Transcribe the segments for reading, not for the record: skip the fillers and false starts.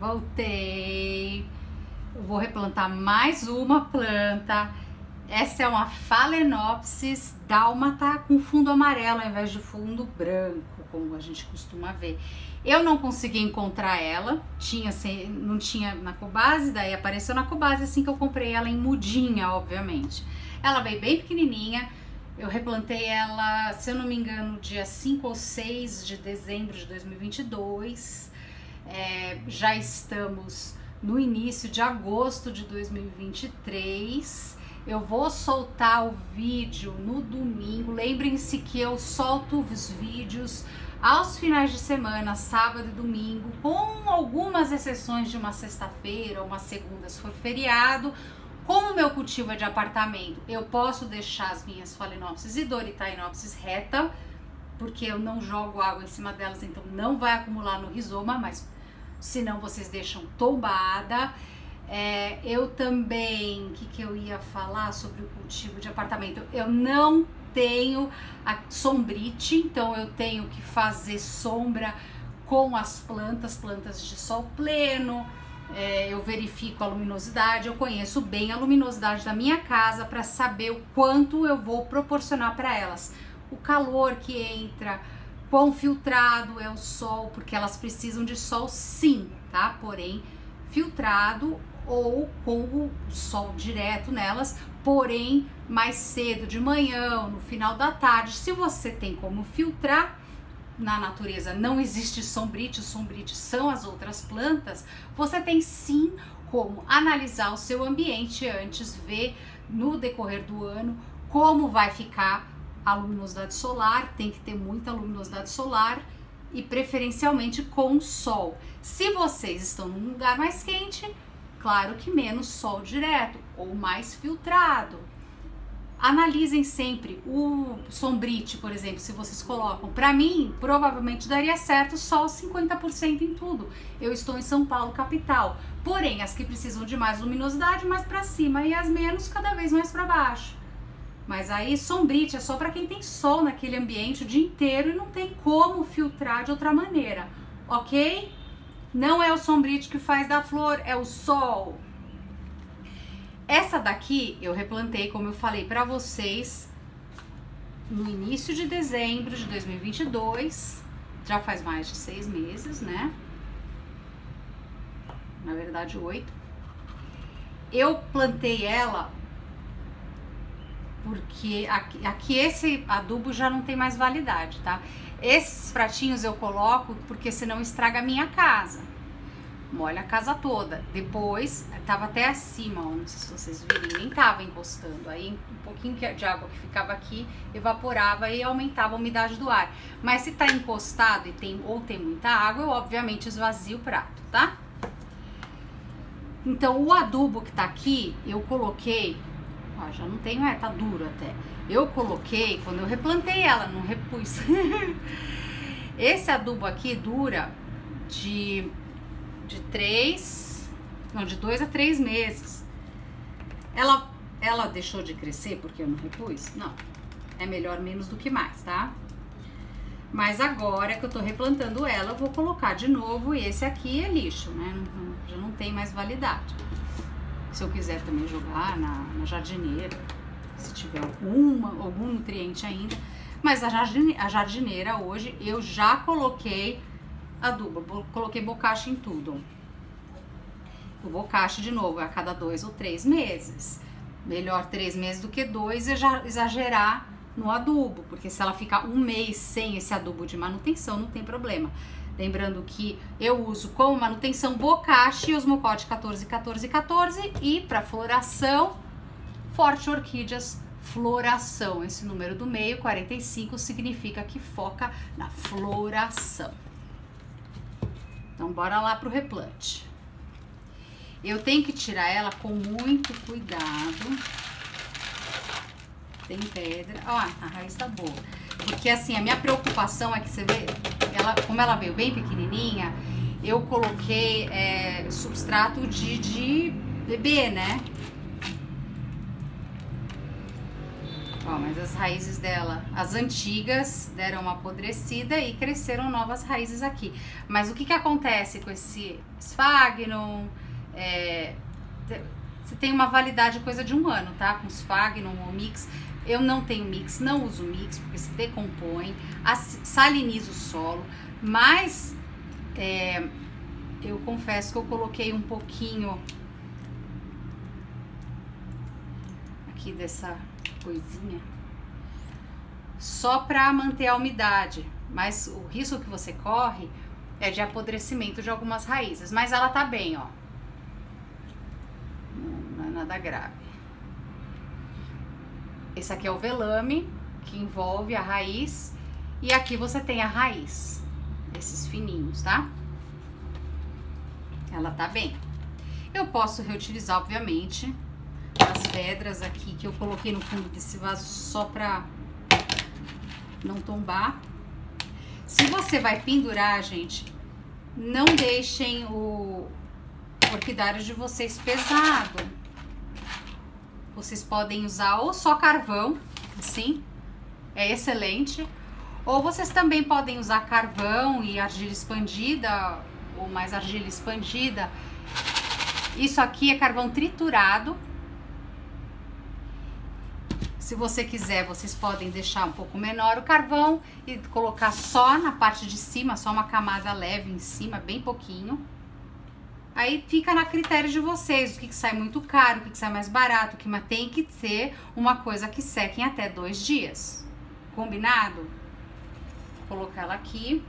Voltei. Eu vou replantar mais uma planta. Essa é uma Phalaenopsis dálmata com fundo amarelo ao invés de fundo branco, como a gente costuma ver. Eu não consegui encontrar ela, não tinha na Cobase, daí apareceu na Cobase assim que eu comprei ela em mudinha, obviamente. Ela veio bem pequenininha, eu replantei ela, se eu não me engano, dia 5 ou 6 de dezembro de 2022. Já estamos no início de agosto de 2023. Eu vou soltar o vídeo no domingo. Lembrem-se que eu solto os vídeos aos finais de semana, sábado e domingo, com algumas exceções de uma sexta-feira ou uma segunda, se for feriado. Como o meu cultivo é de apartamento, eu posso deixar as minhas Phalaenopsis e Doritaenopsis reta, porque eu não jogo água em cima delas, então não vai acumular no rizoma, mas senão vocês deixam tombada. Eu também, o que eu ia falar sobre o cultivo de apartamento? Eu não tenho a sombrite, então eu tenho que fazer sombra com as plantas de sol pleno. Eu verifico a luminosidade, eu conheço bem a luminosidade da minha casa para saber o quanto eu vou proporcionar para elas. O calor que entra, quão filtrado é o sol, porque elas precisam de sol sim, tá? Porém, filtrado ou com o sol direto nelas, porém mais cedo de manhã, no final da tarde. Se você tem como filtrar, na natureza não existe sombrite, os sombrites são as outras plantas, você tem sim como analisar o seu ambiente antes, ver no decorrer do ano como vai ficar a luminosidade solar. Tem que ter muita luminosidade solar e preferencialmente com sol. Se vocês estão num lugar mais quente, claro que menos sol direto ou mais filtrado. Analisem sempre o sombrite, por exemplo, se vocês colocam. Para mim, provavelmente daria certo só 50% em tudo. Eu estou em São Paulo, capital. Porém, as que precisam de mais luminosidade, mais para cima, e as menos, cada vez mais para baixo. Mas aí, sombrite é só para quem tem sol naquele ambiente o dia inteiro e não tem como filtrar de outra maneira, ok? Não é o sombrite que faz da flor, é o sol. Essa daqui eu replantei, como eu falei para vocês, no início de dezembro de 2022, já faz mais de 6 meses, né? Na verdade, 8. Eu plantei ela porque aqui esse adubo já não tem mais validade, tá? Esses pratinhos eu coloco porque senão estraga a minha casa. Molha a casa toda. Depois, tava até acima, ó, não sei se vocês viram, nem tava encostando. Aí um pouquinho de água que ficava aqui evaporava e aumentava a umidade do ar. Mas se tá encostado e tem muita água, eu obviamente esvazio o prato, tá? Então o adubo que tá aqui, eu coloquei, ó, já não tenho, tá duro até. Eu coloquei, quando eu replantei ela, não repus. Esse adubo aqui dura de 2 a 3 meses. Ela deixou de crescer porque eu não repus? Não. É melhor menos do que mais, tá? Mas agora que eu tô replantando ela, eu vou colocar de novo. E esse aqui é lixo, né? Já não tem mais validade. Se eu quiser também jogar na jardineira, se tiver algum nutriente ainda. Mas a jardineira hoje eu já coloquei adubo, coloquei bocache em tudo. O bocache, de novo, é a cada 2 ou 3 meses. Melhor 3 meses do que 2 e já exagerar no adubo, porque se ela ficar 1 mês sem esse adubo de manutenção, não tem problema. Lembrando que eu uso como manutenção bocache e osmocote 14, 14, 14 e para floração, Forte Orquídeas Floração. Esse número do meio, 45, significa que foca na floração. Então, bora lá pro replante. Eu tenho que tirar ela com muito cuidado. Tem pedra. Ó, a raiz tá boa. Porque assim, a minha preocupação é que você vê, como ela veio bem pequenininha, eu coloquei substrato de bebê, né? Ó, mas as raízes dela, as antigas, deram uma apodrecida e cresceram novas raízes aqui. Mas o que que acontece com esse Sphagnum? Você tem uma validade coisa de 1 ano, tá? Com Sphagnum ou mix. Eu não tenho mix, não uso mix, porque se decompõe, saliniza o solo. Mas eu confesso que eu coloquei um pouquinho aqui dessa coisinha só para manter a umidade, mas o risco que você corre é de apodrecimento de algumas raízes, mas ela tá bem, ó, não é nada grave. Esse aqui é o velame que envolve a raiz e aqui você tem a raiz, esses fininhos, tá? Ela tá bem. Eu posso reutilizar, obviamente, as pedras aqui que eu coloquei no fundo desse vaso só pra não tombar. Se você vai pendurar, gente, não deixem o orquidário de vocês pesado. Vocês podem usar ou só carvão, assim, é excelente. Ou vocês também podem usar carvão e argila expandida, ou mais argila expandida. Isso aqui é carvão triturado. Se você quiser, vocês podem deixar um pouco menor o carvão e colocar só na parte de cima, só uma camada leve em cima, bem pouquinho. Aí fica na critério de vocês, o que sai muito caro, o que sai mais barato, mas tem que ser uma coisa que seque em até 2 dias. Combinado? Vou colocar ela aqui.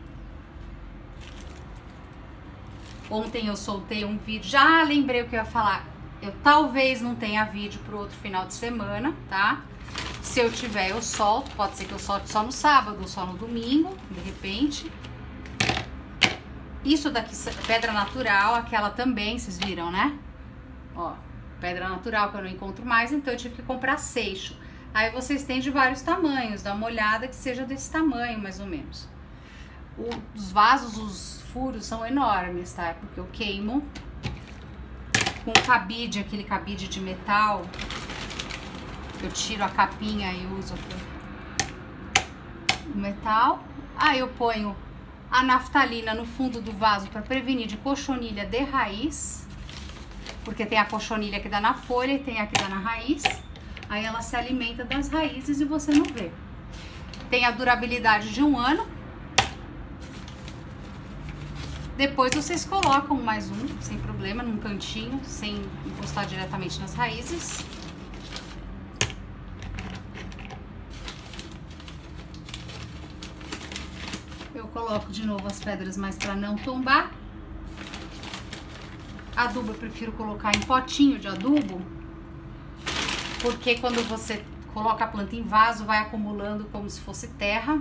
Ontem eu soltei um vídeo, já lembrei o que eu ia falar. Eu talvez não tenha vídeo pro outro final de semana, tá? Se eu tiver, eu solto. Pode ser que eu solte só no sábado ou só no domingo, de repente. Isso daqui, pedra natural, aquela também, vocês viram, né? Ó, pedra natural que eu não encontro mais, então eu tive que comprar seixo. Aí vocês têm de vários tamanhos, dá uma olhada que seja desse tamanho, mais ou menos. Os vasos, os furos são enormes, tá? Porque eu queimo com cabide, aquele cabide de metal. Eu tiro a capinha e uso o metal. Aí eu ponho a naftalina no fundo do vaso para prevenir de cochonilha de raiz, porque tem a cochonilha que dá na folha e tem a que dá na raiz. Aí ela se alimenta das raízes e você não vê. Tem a durabilidade de 1 ano. Depois vocês colocam mais um, sem problema, num cantinho, sem encostar diretamente nas raízes. Eu coloco de novo as pedras, mas para não tombar. Adubo eu prefiro colocar em potinho de adubo, porque quando você coloca a planta em vaso, vai acumulando como se fosse terra.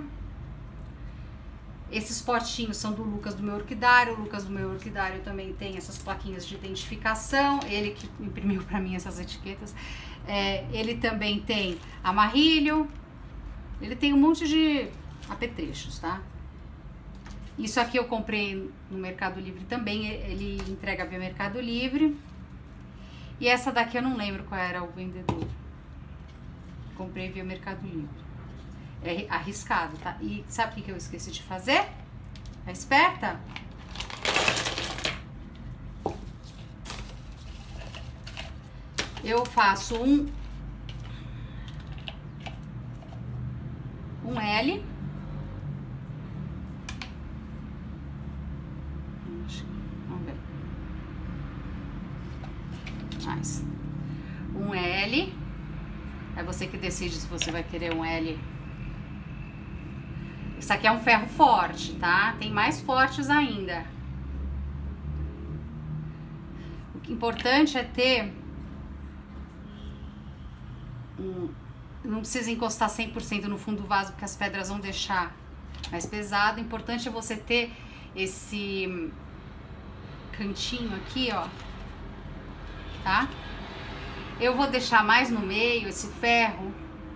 Esses potinhos são do Lucas do meu orquidário. O Lucas do meu orquidário também tem essas plaquinhas de identificação. Ele que imprimiu para mim essas etiquetas. Ele também tem amarrilho. Ele tem um monte de apetrechos, tá? Isso aqui eu comprei no Mercado Livre também. Ele entrega via Mercado Livre. E essa daqui eu não lembro qual era o vendedor. Comprei via Mercado Livre. É arriscado, tá? E sabe o que eu esqueci de fazer? A esperta? Eu faço um L. Vamos ver. Mais. Um L. É você que decide se você vai querer um L. Isso aqui é um ferro forte, tá? Tem mais fortes ainda. O que é importante é ter... Não precisa encostar 100% no fundo do vaso, porque as pedras vão deixar mais pesado. O importante é você ter esse cantinho aqui, ó. Tá? Eu vou deixar mais no meio esse ferro,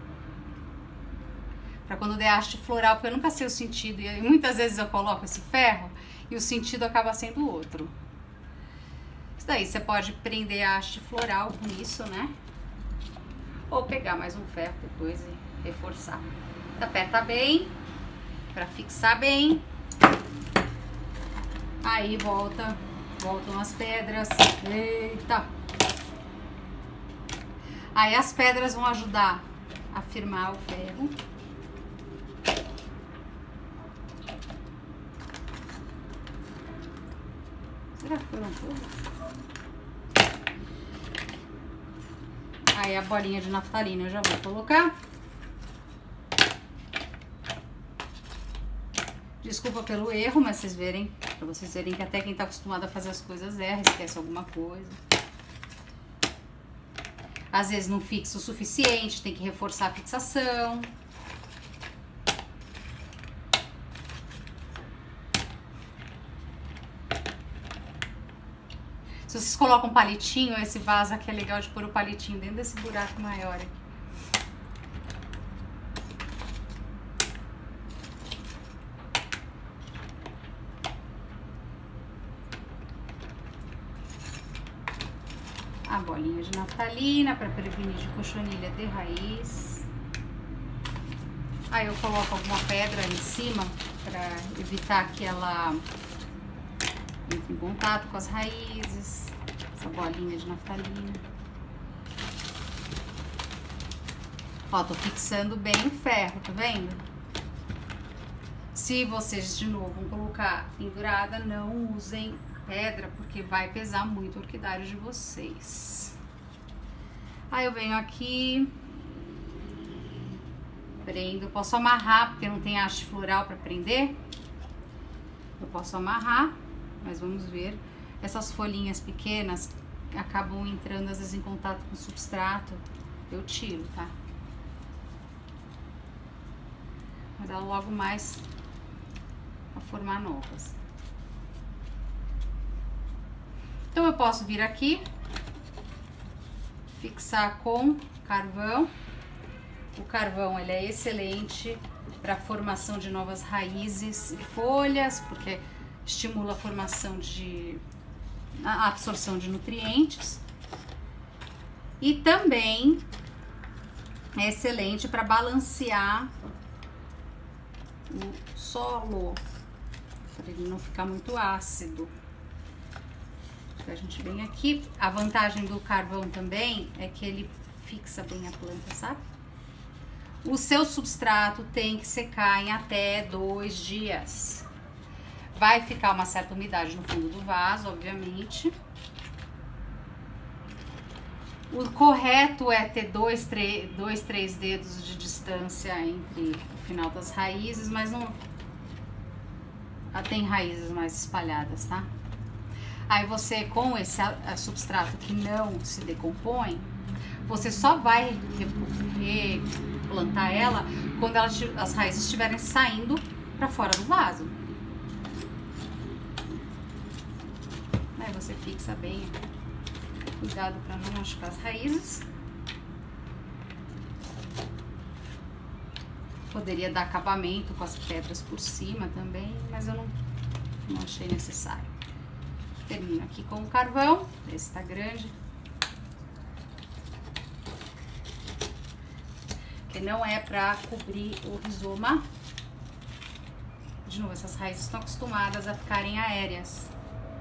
para quando der haste floral, porque eu nunca sei o sentido, e muitas vezes eu coloco esse ferro e o sentido acaba sendo outro. Isso daí, você pode prender a haste floral com isso, né? Ou pegar mais um ferro depois e reforçar. Aperta bem, pra fixar bem. Aí voltam as pedras. Eita! Aí as pedras vão ajudar a firmar o ferro. Será que foram todas? Aí a bolinha de naftalina eu já vou colocar. Desculpa pelo erro, mas vocês verem, pra vocês verem que até quem tá acostumado a fazer as coisas erra, esquece alguma coisa. Às vezes não fixa o suficiente, tem que reforçar a fixação. Se vocês colocam um palitinho, esse vaso aqui é legal de pôr o palitinho dentro desse buraco maior aqui. A bolinha de naftalina para prevenir de cochonilha de raiz. Aí eu coloco alguma pedra em cima para evitar que ela entre em contato com as raízes. Essa bolinha de naftalina. Ó, tô fixando bem o ferro, tá vendo? Se vocês de novo vão colocar pendurada, não usem pedra, porque vai pesar muito o orquidário de vocês. Aí eu venho aqui, prendo. Eu posso amarrar, porque não tem haste floral para prender. Eu posso amarrar, mas vamos ver. Essas folhinhas pequenas acabam entrando às vezes em contato com o substrato. Eu tiro, tá? Mas ela logo mais a formar novas. Então eu posso vir aqui, fixar com carvão. O carvão ele é excelente para a formação de novas raízes e folhas, porque estimula a formação a absorção de nutrientes. E também é excelente para balancear o solo, para ele não ficar muito ácido. A gente vem aqui, a vantagem do carvão também é que ele fixa bem a planta, sabe? O seu substrato tem que secar em até 2 dias. Vai ficar uma certa umidade no fundo do vaso, obviamente. O correto é ter 2, 3 dedos de distância entre o final das raízes, mas não tem raízes mais espalhadas, tá? Aí você, com esse substrato que não se decompõe, você só vai replantar ela quando as raízes estiverem saindo para fora do vaso. Aí você fixa bem, cuidado para não machucar as raízes. Poderia dar acabamento com as pedras por cima também, mas eu não achei necessário. Termino aqui com o carvão, esse tá grande. Que não é pra cobrir o rizoma. De novo, essas raízes estão acostumadas a ficarem aéreas.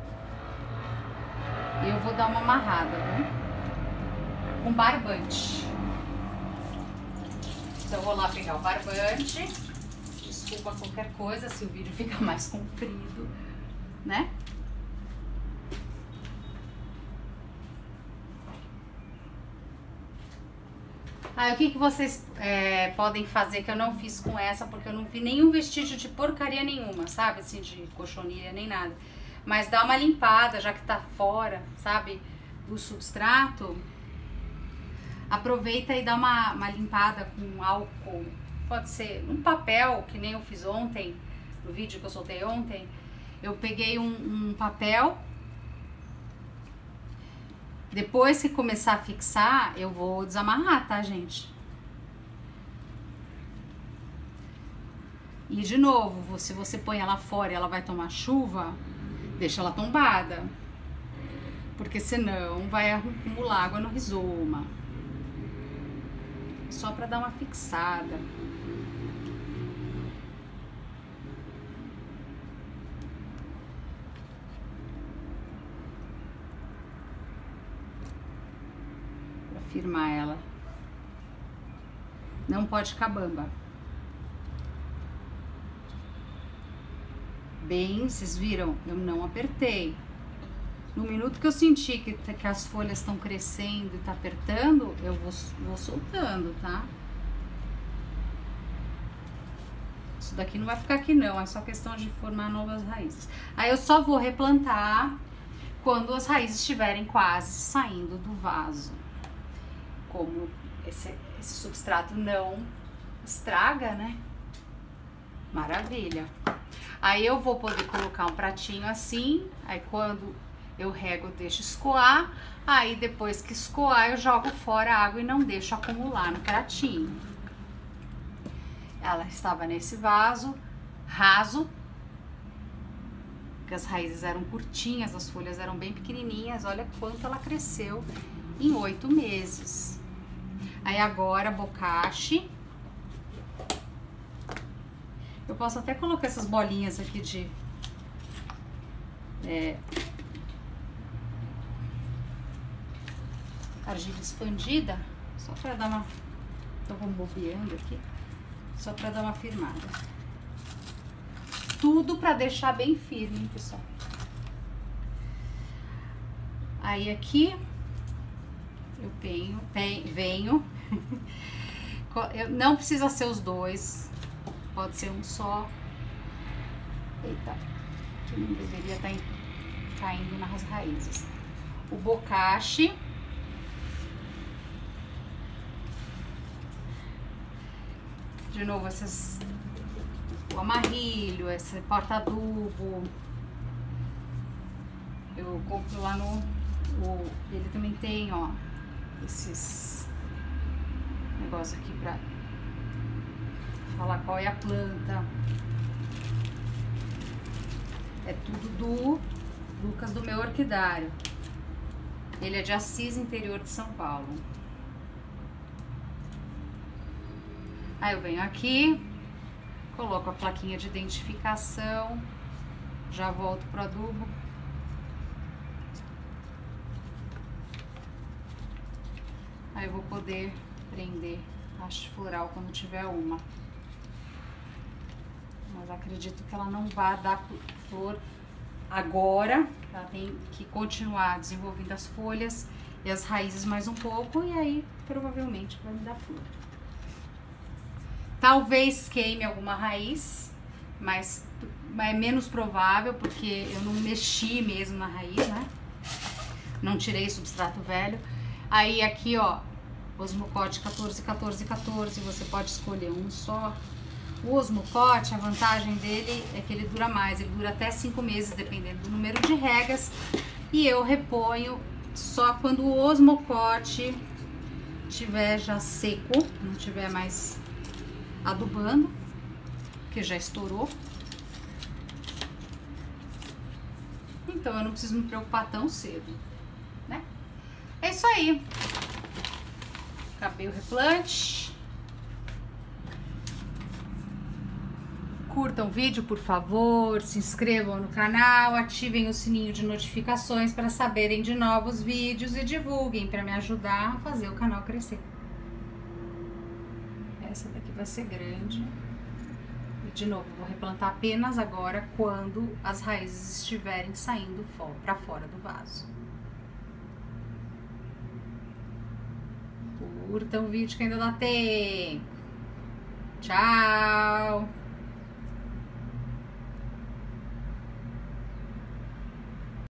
E eu vou dar uma amarrada, viu? Com barbante. Então eu vou lá pegar o barbante. Desculpa qualquer coisa se o vídeo fica mais comprido, né? Aí, o que vocês podem fazer que eu não fiz com essa, porque eu não vi nenhum vestígio de porcaria nenhuma, sabe? Assim, de cochonilha nem nada. Mas dá uma limpada, já que tá fora, sabe? Do substrato. Aproveita e dá uma limpada com álcool. Pode ser um papel, que nem eu fiz ontem, no vídeo que eu soltei ontem. Eu peguei um papel. Depois que começar a fixar, eu vou desamarrar, tá, gente? E de novo, se você põe ela fora e ela vai tomar chuva, deixa ela tombada. Porque senão vai acumular água no rizoma. só para dar uma fixada. Para firmar ela. Não pode ficar bamba. Bem, vocês viram? Eu não apertei. No minuto que eu senti que as folhas estão crescendo e tá apertando, eu vou soltando, tá? Isso daqui não vai ficar aqui não, é só questão de formar novas raízes. Aí eu só vou replantar quando as raízes estiverem quase saindo do vaso. Como esse substrato não estraga, né? Maravilha. Aí eu vou poder colocar um pratinho assim, aí quando eu rego, deixo escoar, aí depois que escoar eu jogo fora a água e não deixo acumular no pratinho. Ela estava nesse vaso raso, porque as raízes eram curtinhas, as folhas eram bem pequenininhas, olha quanto ela cresceu em 8 meses. Aí agora bocashi. Eu posso até colocar essas bolinhas aqui de argila expandida, só para dar uma... Tô bombeando aqui, só para dar uma firmada. Tudo para deixar bem firme, hein, pessoal. Aí aqui eu venho não precisa ser os dois, pode ser um só. Eita, que não deveria estar caindo nas raízes. O bocashi. De novo, o amarrilho, esse porta-adubo. Eu compro lá ele também tem, ó, esses negócios aqui pra falar qual é a planta. É tudo do Lucas, do meu orquidário. Ele é de Assis, interior de São Paulo. Aí eu venho aqui, coloco a plaquinha de identificação, já volto pro adubo. Aí eu vou poder prender a haste floral quando tiver uma. Mas acredito que ela não vai dar flor agora. Ela tem que continuar desenvolvendo as folhas e as raízes mais um pouco, e aí provavelmente vai me dar flor. Talvez queime alguma raiz, mas é menos provável, porque eu não mexi mesmo na raiz, né? Não tirei substrato velho. Aí aqui, ó, Osmocote 14, 14, 14, você pode escolher um só. O Osmocote, a vantagem dele é que ele dura mais, ele dura até 5 meses, dependendo do número de regas. E eu reponho só quando o Osmocote tiver já seco, não tiver mais adubando, que já estourou. Então eu não preciso me preocupar tão cedo, né? É isso aí. Acabei o replante. Curtam o vídeo, por favor, se inscrevam no canal, ativem o sininho de notificações para saberem de novos vídeos e divulguem para me ajudar a fazer o canal crescer. Essa daqui vai ser grande. E de novo, vou replantar apenas agora quando as raízes estiverem saindo para fora do vaso. Curtam o vídeo que ainda dá tempo. Tchau!